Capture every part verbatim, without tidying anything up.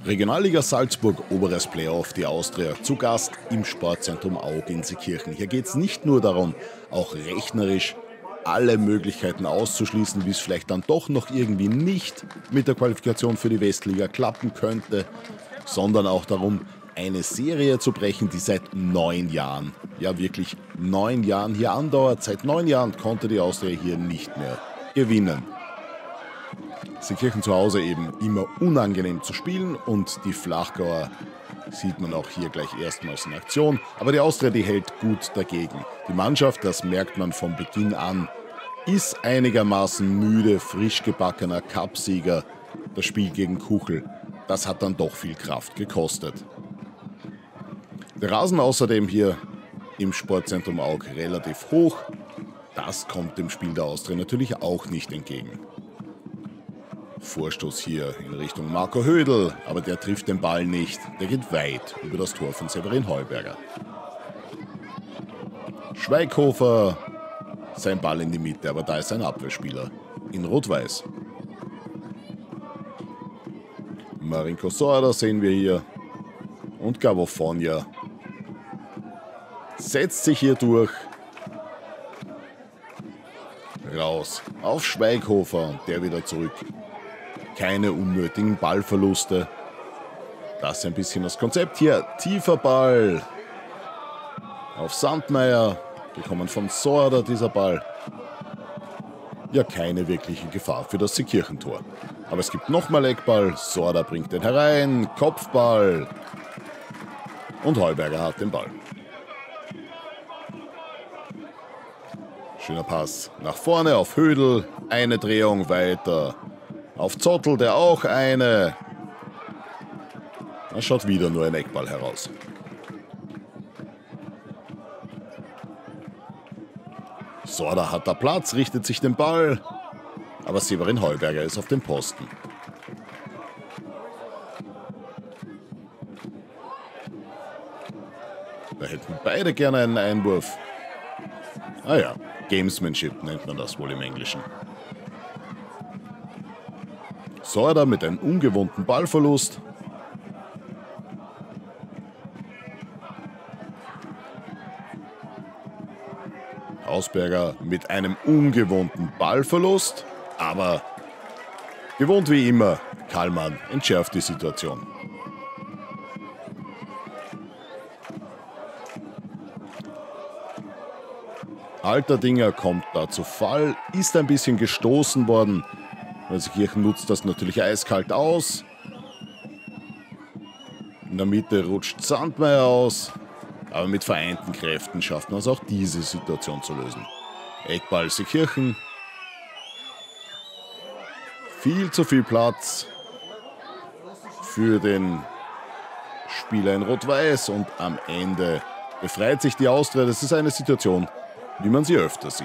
Regionalliga Salzburg, oberes Playoff, die Austria zu Gast im Sportzentrum Aug in Seekirchen. Hier geht es nicht nur darum, auch rechnerisch alle Möglichkeiten auszuschließen, wie es vielleicht dann doch noch irgendwie nicht mit der Qualifikation für die Westliga klappen könnte, sondern auch darum, eine Serie zu brechen, die seit neun Jahren, ja wirklich neun Jahren hier andauert. Seit neun Jahren konnte die Austria hier nicht mehr gewinnen. Seekirchen zu Hause eben immer unangenehm zu spielen und die Flachgauer sieht man auch hier gleich erstmals in Aktion. Aber die Austria, die hält gut dagegen. Die Mannschaft, das merkt man von Beginn an, ist einigermaßen müde, frisch gebackener Cupsieger. Das Spiel gegen Kuchel, das hat dann doch viel Kraft gekostet. Der Rasen außerdem hier im Sportzentrum Aug relativ hoch. Das kommt dem Spiel der Austria natürlich auch nicht entgegen. Vorstoß hier in Richtung Marco Hödl, aber der trifft den Ball nicht. Der geht weit über das Tor von Severin Heuberger. Schweighofer, sein Ball in die Mitte, aber da ist ein Abwehrspieler in Rot-Weiß. Marinko Sorda sehen wir hier und Gabofonia setzt sich hier durch. Raus auf Schweighofer, der wieder zurück. Keine unnötigen Ballverluste. Das ist ein bisschen das Konzept hier. Tiefer Ball auf Sandmeier, gekommen von Sorda dieser Ball. Ja, keine wirkliche Gefahr für das Seekirchentor. Aber es gibt nochmal Eckball, Sorda bringt den herein, Kopfball und Heuberger hat den Ball. Schöner Pass nach vorne auf Hödl, eine Drehung weiter. Auf Zottel, der auch eine. Da schaut wieder nur ein Eckball heraus. Sorda hat da Platz, richtet sich den Ball. Aber Severin Heuberger ist auf dem Posten. Da hätten beide gerne einen Einwurf. Ah ja, Gamesmanship nennt man das wohl im Englischen. Sorda mit einem ungewohnten Ballverlust. Hausberger mit einem ungewohnten Ballverlust, aber gewohnt wie immer, Kallmann entschärft die Situation. Alterdinger kommt da zu Fall, ist ein bisschen gestoßen worden. Seekirchen nutzt das natürlich eiskalt aus. In der Mitte rutscht Sandmeier aus. Aber mit vereinten Kräften schafft man es auch, diese Situation zu lösen. Eckball Seekirchen. Viel zu viel Platz für den Spieler in Rot-Weiß. Und am Ende befreit sich die Austria. Das ist eine Situation, wie man sie öfter sieht.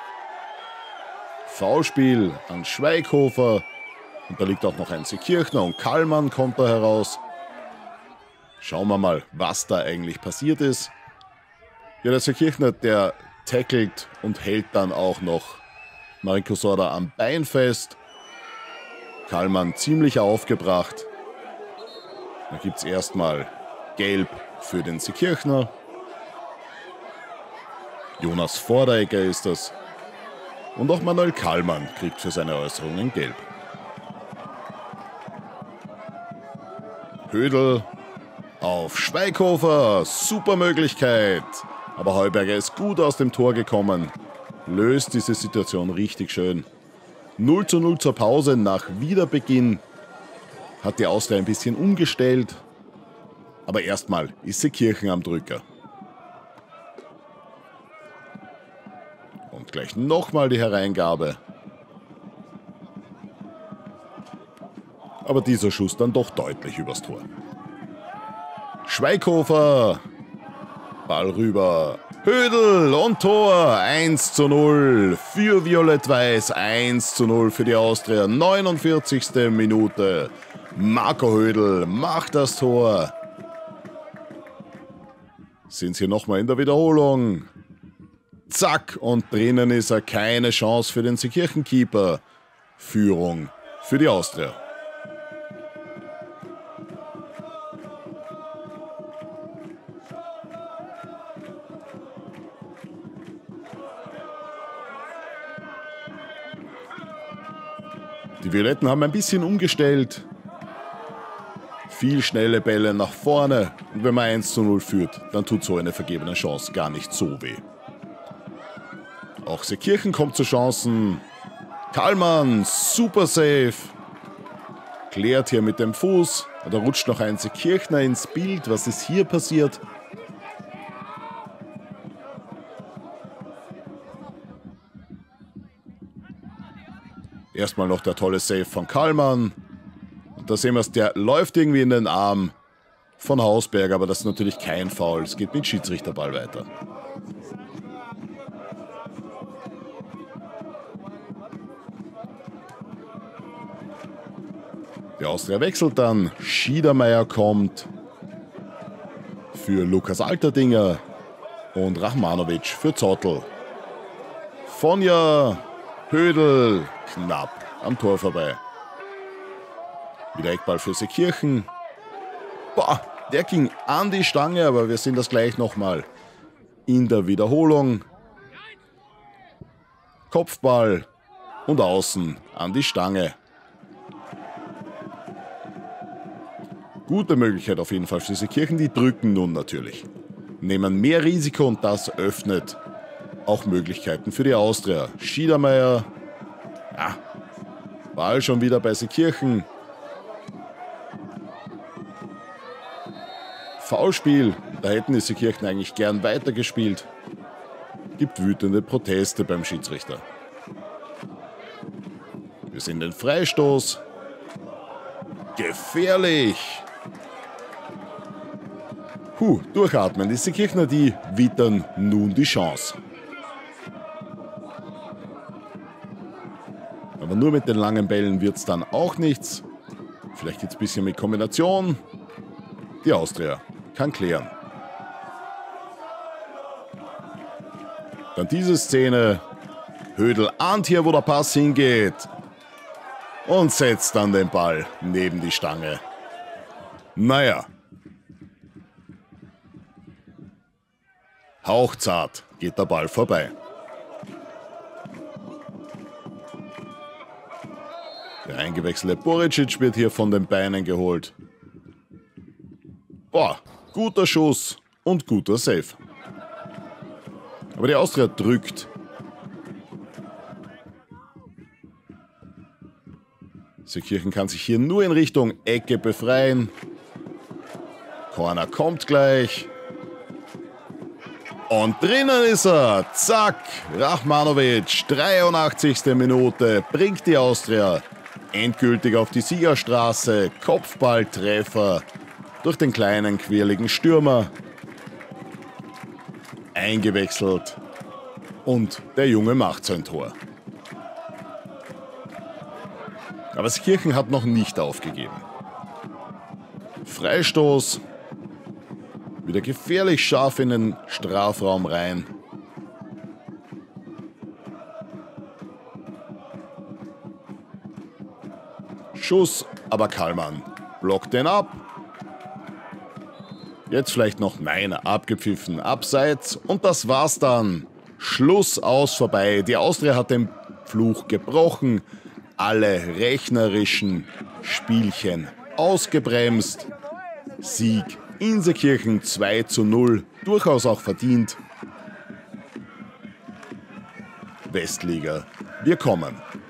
Foulspiel an Schweighofer. Und da liegt auch noch ein Seekirchner und Kallmann kommt da heraus. Schauen wir mal, was da eigentlich passiert ist. Ja, der Seekirchner, der tackelt und hält dann auch noch Marinko Sorda am Bein fest. Kallmann ziemlich aufgebracht. Da gibt es erstmal Gelb für den Seekirchner. Jonas Vorderegger ist das. Und auch Manuel Kallmann kriegt für seine Äußerungen Gelb. Hödl auf Schweighofer, super Möglichkeit. Aber Heuberger ist gut aus dem Tor gekommen, löst diese Situation richtig schön. null zu null zur Pause, nach Wiederbeginn hat die Austria ein bisschen umgestellt. Aber erstmal ist Seekirchen am Drücker. Und gleich nochmal die Hereingabe. Aber dieser Schuss dann doch deutlich übers Tor. Schweighofer. Ball rüber. Hödl und Tor. eins zu null für Violett-Weiß. eins zu null für die Austria. neunundvierzigste Minute. Marco Hödl macht das Tor. Sind sie nochmal in der Wiederholung. Zack, und drinnen ist er. Keine Chance für den Seekirchen-Keeper. Führung für die Austria. Die Violetten haben ein bisschen umgestellt. Viel schnelle Bälle nach vorne. Und wenn man eins zu null führt, dann tut so eine vergebene Chance gar nicht so weh. Auch Seekirchen kommt zu Chancen. Kallmann, super safe. Klärt hier mit dem Fuß. Da rutscht noch ein Seekirchner ins Bild. Was ist hier passiert? Erstmal noch der tolle Save von Kallmann. Und da sehen wir es, der läuft irgendwie in den Arm von Hausberg, aber das ist natürlich kein Foul. Es geht mit Schiedsrichterball weiter. Der Austria wechselt dann. Schiedermeier kommt für Lukas Alterdinger und Rachmanovic für Zottl. Fonja, Hödel, knapp am Tor vorbei. Wieder Eckball für Seekirchen. Boah, der ging an die Stange, aber wir sehen das gleich nochmal in der Wiederholung. Kopfball und außen an die Stange. Gute Möglichkeit auf jeden Fall für Seekirchen, die drücken nun natürlich. Nehmen mehr Risiko und das öffnet auch Möglichkeiten für die Austria. Schiedermeier, ja, Ball schon wieder bei Seekirchen. Foulspiel, da hätten die Seekirchen eigentlich gern weitergespielt. Gibt wütende Proteste beim Schiedsrichter. Wir sehen den Freistoß. Gefährlich. Puh, durchatmen. Die Seekirchner, die wittern nun die Chance. Aber nur mit den langen Bällen wird es dann auch nichts. Vielleicht jetzt ein bisschen mit Kombination. Die Austria kann klären. Dann diese Szene. Hödel ahnt hier, wo der Pass hingeht. Und setzt dann den Ball neben die Stange. Naja. Hauchzart geht der Ball vorbei. Der eingewechselte Boricic wird hier von den Beinen geholt. Boah, guter Schuss und guter Save. Aber die Austria drückt. Seekirchen kann sich hier nur in Richtung Ecke befreien. Corner kommt gleich. Und drinnen ist er. Zack. Rachmanovic, dreiundachtzigste Minute, bringt die Austria endgültig auf die Siegerstraße. Kopfballtreffer durch den kleinen, quirligen Stürmer. Eingewechselt. Und der Junge macht sein Tor. Aber Seekirchen hat noch nicht aufgegeben. Freistoß. Wieder gefährlich scharf in den Strafraum rein. Schuss, aber Kallmann blockt den ab. Jetzt vielleicht noch, nein, abgepfiffen, abseits. Und das war's dann. Schluss, aus, vorbei. Die Austria hat den Fluch gebrochen. Alle rechnerischen Spielchen ausgebremst. Sieg in Seekirchen zwei zu null, durchaus auch verdient. Westliga, wir kommen.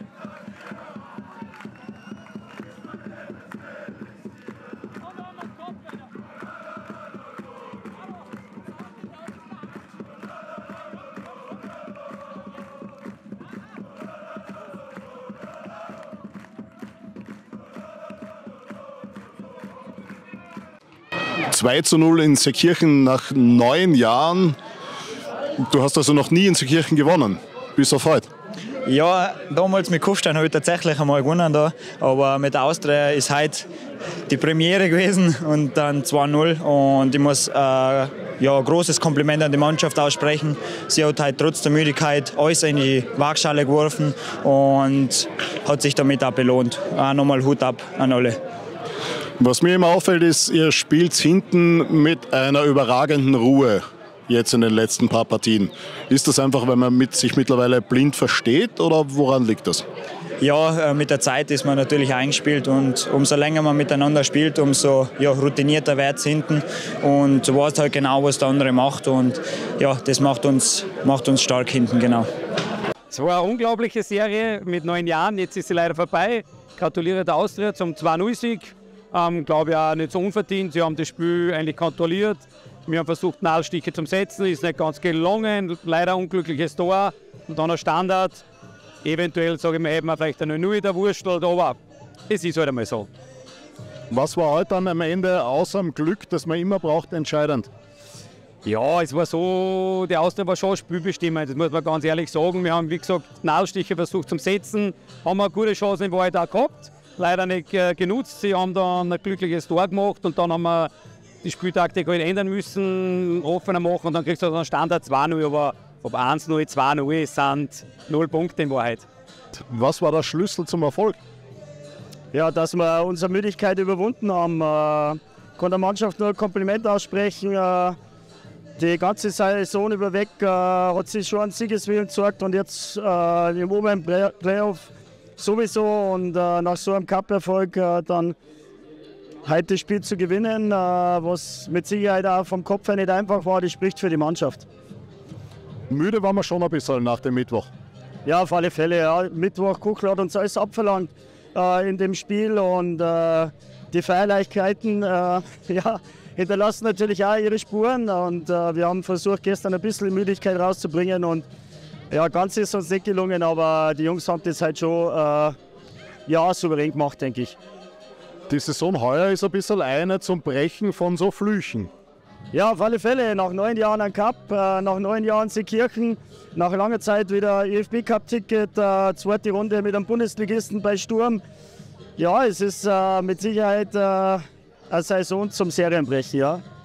zwei zu null in Seekirchen nach neun Jahren. Du hast also noch nie in Seekirchen gewonnen, bis auf heute. Ja, damals mit Kufstein habe ich tatsächlich einmal gewonnen da, aber mit der Austria ist heute die Premiere gewesen und dann zwei null und ich muss äh, ja, ein großes Kompliment an die Mannschaft aussprechen. Sie hat heute trotz der Müdigkeit alles in die Waagschale geworfen und hat sich damit auch belohnt. Auch nochmal Hut ab an alle. Was mir immer auffällt, ist, ihr spielt hinten mit einer überragenden Ruhe. jetzt in den letzten paar Partien. Ist das einfach, weil man mit, sich mittlerweile blind versteht oder woran liegt das? Ja, mit der Zeit ist man natürlich eingespielt und umso länger man miteinander spielt, umso ja, routinierter wird es hinten und du weißt halt genau, was der andere macht und ja, das macht uns, macht uns stark hinten, genau. Es war eine unglaubliche Serie mit neun Jahren, jetzt ist sie leider vorbei. Gratuliere der Austria zum zwei null Sieg. Ähm, glaube ich auch nicht so unverdient, sie haben das Spiel eigentlich kontrolliert. Wir haben versucht, Nadelstiche zu setzen, ist nicht ganz gelungen, leider unglückliches Tor und dann ein Standard. Eventuell, sage ich mal, hätten wir vielleicht eine null da wurstelt, aber es ist halt einmal so. Was war heute dann am Ende außer dem Glück, das man immer braucht, entscheidend? Ja, es war so, die Austria war schon spielbestimmend, das muss man ganz ehrlich sagen. Wir haben, wie gesagt, Nadelstiche versucht zu setzen, haben eine gute Chance in Wahrheit auch gehabt, leider nicht äh, genutzt. Sie haben dann ein glückliches Tor gemacht und dann haben wir die Spieltaktik halt ändern müssen, offener machen und dann kriegst du dann Standard zwei null, aber ob eins null, zwei null sind null Punkte in Wahrheit. Was war der Schlüssel zum Erfolg? Ja, dass wir unsere Müdigkeit überwunden haben. Äh, kann der Mannschaft nur ein Kompliment aussprechen. Äh, die ganze Saison über weg äh, hat sich schon einen Siegeswillen gezeigt und jetzt äh, im oberen Playoff sowieso und äh, nach so einem Cup-Erfolg äh, dann heute das Spiel zu gewinnen, äh, was mit Sicherheit auch vom Kopf her nicht einfach war, das spricht für die Mannschaft. Müde waren wir schon ein bisschen nach dem Mittwoch. Ja, auf alle Fälle. Ja. Mittwoch, Kuchel hat uns alles abverlangt äh, in dem Spiel und äh, die Feierlichkeiten äh, ja, hinterlassen natürlich auch ihre Spuren und äh, wir haben versucht, gestern ein bisschen Müdigkeit rauszubringen und ja, ganz ist uns nicht gelungen, aber die Jungs haben das halt schon äh, ja, souverän gemacht, denke ich. Die Saison heuer ist ein bisschen eine zum Brechen von so Flüchen. Ja, auf alle Fälle. Nach neun Jahren ein Cup, äh, nach neun Jahren Seekirchen, nach langer Zeit wieder E F B-Cup-Ticket, äh, zweite Runde mit einem Bundesligisten bei Sturm. Ja, es ist äh, mit Sicherheit äh, eine Saison zum Serienbrechen, ja.